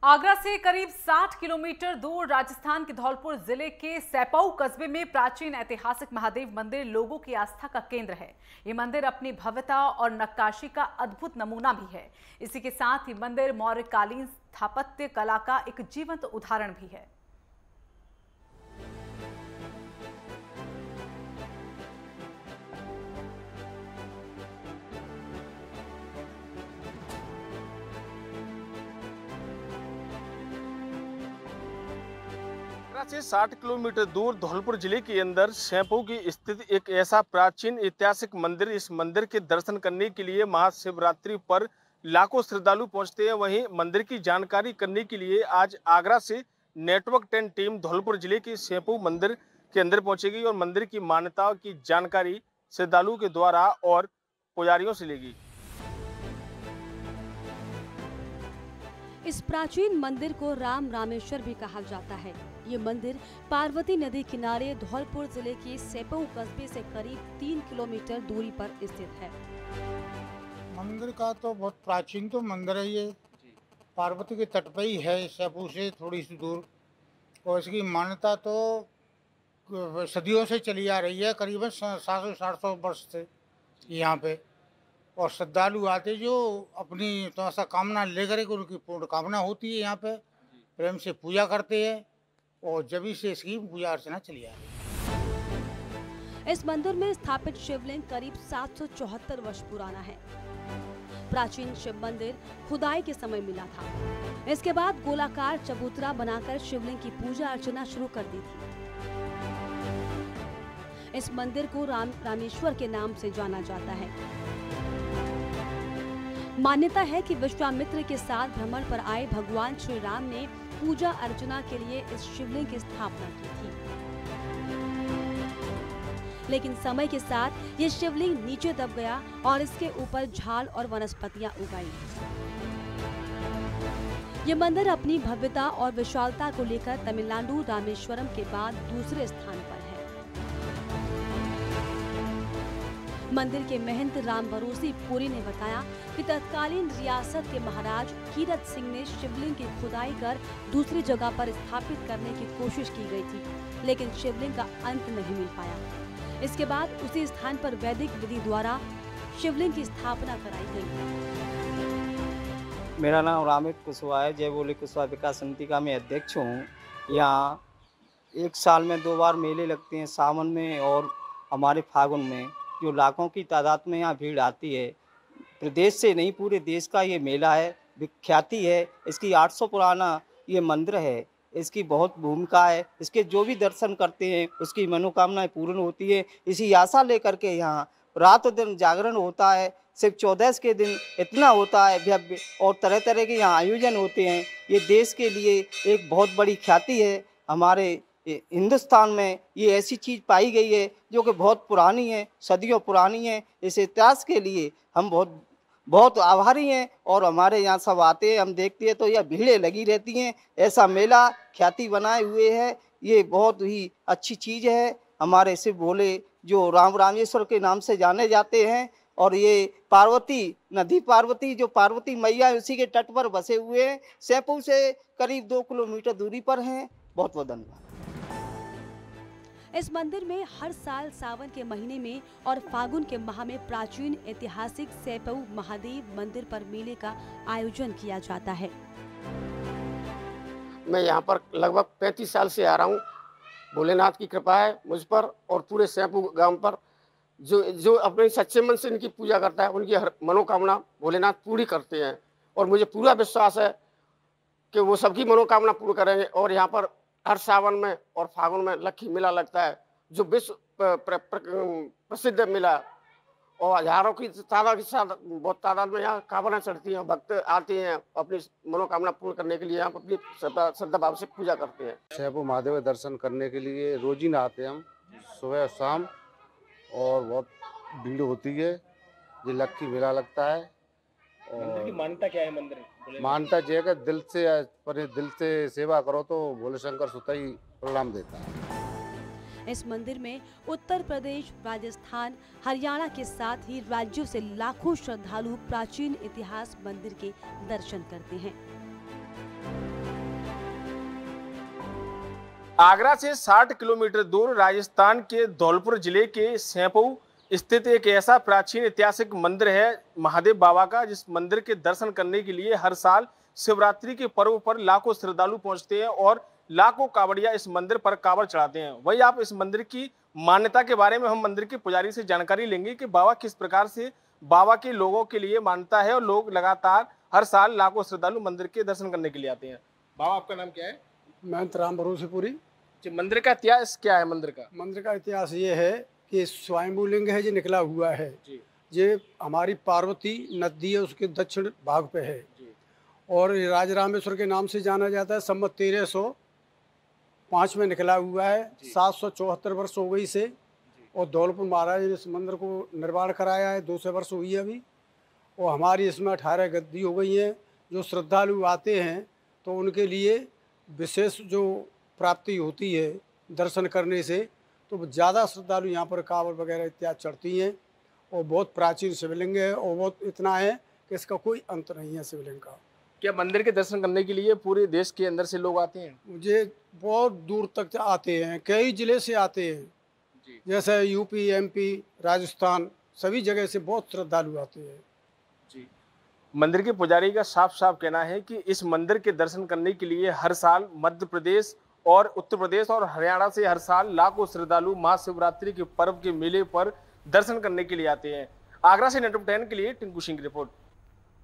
आगरा से करीब 60 किलोमीटर दूर राजस्थान के धौलपुर जिले के सैपऊ कस्बे में प्राचीन ऐतिहासिक महादेव मंदिर लोगों की आस्था का केंद्र है। ये मंदिर अपनी भव्यता और नक्काशी का अद्भुत नमूना भी है। इसी के साथ ही मंदिर मौर्यकालीन स्थापत्य कला का एक जीवंत उदाहरण भी है। से 60 किलोमीटर दूर धौलपुर जिले के अंदर सैपऊ की स्थित एक ऐसा प्राचीन ऐतिहासिक मंदिर। इस मंदिर के दर्शन करने के लिए महाशिवरात्रि पर लाखों श्रद्धालु पहुंचते हैं। वहीं मंदिर की जानकारी करने के लिए आज आगरा से नेटवर्क 10 टीम धौलपुर जिले के सैपऊ मंदिर के अंदर पहुंचेगी और मंदिर की मान्यताओं की जानकारी श्रद्धालुओं के द्वारा और पुजारियों से लेगी। इस प्राचीन मंदिर को राम रामेश्वर भी कहा जाता है। ये मंदिर पार्वती नदी किनारे धौलपुर जिले के सैपऊ कस्बे से करीब 3 किलोमीटर दूरी पर स्थित है। मंदिर का तो बहुत प्राचीन तो मंदिर है। ये पार्वती के तट पर ही है, सैपऊ से थोड़ी सी दूर। और इसकी मान्यता तो सदियों से चली आ रही है, करीबन 700-800 वर्ष से यहाँ पे। और श्रद्धालु आते जो अपनी तो ऐसा कामना लेकर के उनकी पूर्ण कामना होती है, यहाँ पे प्रेम से पूजा करते हैं और जब से इसकी पूजा अर्चना चली आ रही है। इस मंदिर में स्थापित शिवलिंग करीब 774 वर्ष पुराना है। प्राचीन शिव मंदिर खुदाई के समय मिला था। इसके बाद गोलाकार चबूतरा बनाकर शिवलिंग की पूजा अर्चना शुरू कर दी थी। इस मंदिर को राम रामेश्वर के नाम से जाना जाता है। मान्यता है कि विश्वामित्र के साथ भ्रमण पर आए भगवान श्री राम ने पूजा अर्चना के लिए इस शिवलिंग की स्थापना की थी। लेकिन समय के साथ ये शिवलिंग नीचे दब गया और इसके ऊपर झाड़ और वनस्पतियां उगाई। ये मंदिर अपनी भव्यता और विशालता को लेकर तमिलनाडु रामेश्वरम के बाद दूसरे स्थान पर है। मंदिर के महंत राम भरोसी पुरी ने बताया कि तत्कालीन रियासत के महाराज कीरत सिंह ने शिवलिंग की खुदाई कर दूसरी जगह पर स्थापित करने की कोशिश की गई थी, लेकिन शिवलिंग का अंत नहीं मिल पाया। इसके बाद उसी स्थान पर वैदिक विधि द्वारा शिवलिंग की स्थापना कराई गई। मेरा नाम रामित कुशवाहा है। जय बोले कुशवाहा विकास समिति का मैं अध्यक्ष हूँ। यहाँ एक साल में 2 बार मेले लगते हैं, सावन में और हमारे फागुन में, जो लाखों की तादाद में यहाँ भीड़ आती है। प्रदेश से नहीं, पूरे देश का ये मेला है, विख्याति है। इसकी 800 पुराना ये मंदिर है। इसकी बहुत भूमिका है। इसके जो भी दर्शन करते हैं उसकी मनोकामनाएं पूर्ण होती है। इसी आशा लेकर के यहाँ रात दिन जागरण होता है। सिर्फ 14 के दिन इतना होता है भव्य, और तरह तरह के यहाँ आयोजन होते हैं। ये देश के लिए एक बहुत बड़ी ख्याति है। हमारे हिंदुस्तान में ये ऐसी चीज़ पाई गई है जो कि बहुत पुरानी है, सदियों पुरानी है। इस इतिहास के लिए हम बहुत आभारी हैं। और हमारे यहाँ सब आते हैं, हम देखते हैं तो यह भीड़ें लगी रहती हैं। ऐसा मेला ख्याति बनाए हुए है। ये बहुत ही अच्छी चीज़ है। हमारे शिव भोले जो राम रामेश्वर के नाम से जाने जाते हैं, और ये पार्वती नदी, जो पार्वती मैया है, उसी के तट पर बसे हुए हैं। सैपऊ से करीब 2 किलोमीटर दूरी पर हैं। बहुत बहुत धन्यवाद। इस मंदिर में हर साल सावन के महीने में और फागुन के माह में प्राचीन ऐतिहासिक सैपऊ महादेव मंदिर पर मेले का आयोजन किया जाता है। मैं यहाँ पर लगभग 35 साल से आ रहा हूँ। भोलेनाथ की कृपा है मुझ पर और पूरे सैपऊ गांव पर। जो अपने सच्चे मन से इनकी पूजा करता है, उनकी हर मनोकामना भोलेनाथ पूरी करते हैं। और मुझे पूरा विश्वास है कि वो सबकी मनोकामना पूर्ण करेंगे। और यहाँ पर हर सावन में और फागुन में लक्खी मेला लगता है, जो विश्व प्रसिद्ध मेला। और हजारों की तादाद के साथ, बहुत तादाद में यहाँ कांवड़ें चढ़ती हैं, भक्त आते हैं अपनी मनोकामना पूर्ण करने के लिए। यहाँ अपनी श्रद्धा भाव से पूजा करते हैं। सैपऊ महादेव दर्शन करने के लिए रोजीना आते हैं हम, सुबह और शाम। और बहुत भीड़ होती है। ये लक्खी मेला लगता है। मंदिर की मान्यता क्या है? मंदिर मानता है कि दिल से सेवा करो तो भोले शंकर स्वतः ही प्रणाम देता है। इस मंदिर में उत्तर प्रदेश, राजस्थान, हरियाणा के साथ ही राज्यों से लाखों श्रद्धालु प्राचीन इतिहास मंदिर के दर्शन करते हैं। आगरा से 60 किलोमीटर दूर राजस्थान के धौलपुर जिले के सैंपऊ स्थित एक ऐसा प्राचीन ऐतिहासिक मंदिर है महादेव बाबा का, जिस मंदिर के दर्शन करने के लिए हर साल शिवरात्रि के पर्व पर लाखों श्रद्धालु पहुंचते हैं और लाखों कांवड़िया इस मंदिर पर कांवड़ चढ़ाते हैं। वही आप इस मंदिर की मान्यता के बारे में हम मंदिर के पुजारी से जानकारी लेंगे कि बाबा किस प्रकार से बाबा के लोगों के लिए मान्यता है और लोग लगातार हर साल लाखों श्रद्धालु मंदिर के दर्शन करने के लिए आते हैं। बाबा आपका नाम क्या है? महंत राम भरोसेपुरी। मंदिर का इतिहास क्या है? मंदिर का इतिहास ये है कि स्वयंभू लिंग है जो निकला हुआ है जी। ये हमारी पार्वती नदी है, उसके दक्षिण भाग पे है जी। और ये राज रामेश्वर के नाम से जाना जाता है। संवत 1305 में निकला हुआ है। 774 वर्ष हो गई से। और धौलपुर महाराज ने इस मंदिर को निर्माण कराया है। 200 वर्ष हुई है अभी। और हमारी इसमें 18 गद्दी हो गई हैं। जो श्रद्धालु आते हैं तो उनके लिए विशेष जो प्राप्ति होती है दर्शन करने से, तो ज़्यादा श्रद्धालु यहाँ पर कांवड़ वगैरह इत्यादि चढ़ती हैं। और बहुत प्राचीन शिवलिंग है और बहुत इतना है कि इसका कोई अंत नहीं है शिवलिंग का। क्या मंदिर के दर्शन करने के लिए पूरे देश के अंदर से लोग आते हैं? मुझे बहुत दूर तक आते हैं, कई जिले से आते हैं जी। जैसे यूपी, एमपी, राजस्थान, सभी जगह से बहुत श्रद्धालु आते हैं जी। मंदिर के पुजारी का साफ साफ कहना है कि इस मंदिर के दर्शन करने के लिए हर साल मध्य प्रदेश और उत्तर प्रदेश और हरियाणा से हर साल लाखों श्रद्धालु महाशिवरात्रि के पर्व के मेले पर दर्शन करने के लिए आते हैं। आगरा से नेटवर्क 10 के लिए टिंकू सिंह की रिपोर्ट।